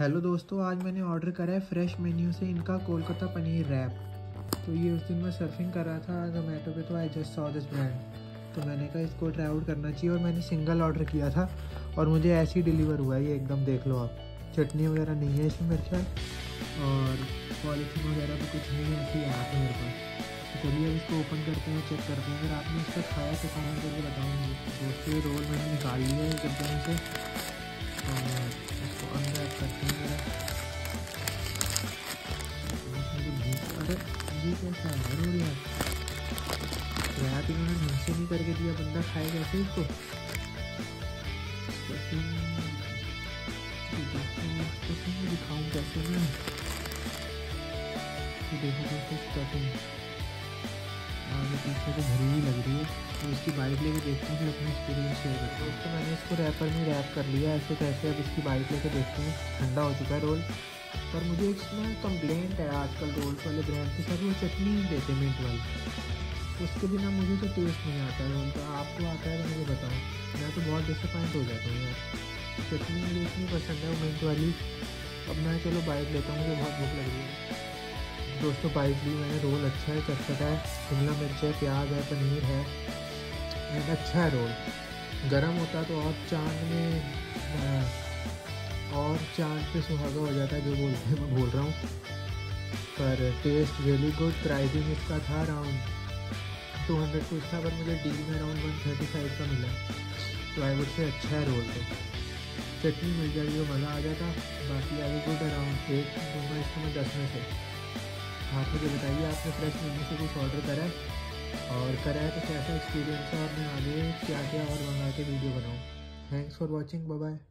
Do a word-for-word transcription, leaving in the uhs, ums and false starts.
Hello दोस्तों, आज मैंने ऑर्डर करा है फ्रेश मेन्यू से इनका कोलकाता पनीर रैप। तो ये उस दिन मैं सर्फिंग कर रहा था जोमेटो पे, तो I just saw this brand, तो मैंने कहा इसको ट्राई आउट करना चाहिए। और मैंने सिंगल ऑर्डर किया था और मुझे ऐसे ही डिलीवर हुआ है। ये एकदम देख लो आप, चटनी वगैरह नहीं है इसमें मेरे ख्याल, और पॉलिथीन वगैरह भी कुछ नहीं है, ऐसे ही आया था मेरे पास। तो चलिए अब इसको ओपन करते हैं, चेक करते हैं। अगर आपने इसका खाया तो कमेंट करके बताऊँगी। दोस्तों ये रोल मैंने निकाल लिया है एकदम से, और इसको अनरैप करते हैं मेरा। अरे ये कैसा है रोल यार, रैप इन्होंने ढंग से नहीं करके दिया, बंदा खाए कैसे इसको। दिखाऊँ कैसे मैं, देखो दोस्तों स्टफिंग आगे पीछे तो भरी हुई लग रही है। तो इसकी बाइट लेके देखते हैं, फिर अपना एक्सपीरियंस शेयर करते हैं। तो मैंने इसको रैपर में रैप कर लिया ऐसे कैसे। अब इसकी बाइट लेके देखते हैं। ठंडा हो चुका है रोल, पर मुझे इसमें कंप्लेंट है आजकल रोल्स वाले ब्रांड के साथ, वो चटनी नहीं देते मिंट वाली, उसके बिना मुझे तो टेस्ट नहीं आता है रोल का। आपको आता है तो मुझे बताओ, मैं तो बहुत डिसअपॉइंट हो जाता हूँ यार। चटनी मुझे इतनी पसंद है वो मिंट वाली। अब मैं चलो बाइट लेता हूँ, मुझे बहुत भूख लग रही है। दोस्तों बाइट ली मैंने, रोल अच्छा है, चटपटा है, शिमला मिर्च है, प्याज है, पनीर है, एक अच्छा है रोल। गरम होता तो और चांद में और चांद पे सुहागा हो जाता है, जो बोलते हैं मैं बोल रहा हूँ। पर टेस्ट रियली गुड। प्राइसिंग इसका था अराउंड टू हंड्रेड कुछ था, पर मुझे डील में अराउंड वन थर्टी फाइव का मिला। तो आई वुड से अच्छा है रोल। तो चटनी मिल जाएगी तो मज़ा आ जाता। बाकी आगे गुड अराउंड एट दूँगा इसको मैं दस में से। आप मुझे बताइए आपने फ्रेश मेन्यू से कुछ ऑर्डर करा है, और करा है तो कैसा एक्सपीरियंस है, और मैं आगे क्या क्या और मंगा के वीडियो बनाऊँ। Thanks for watching, bye bye.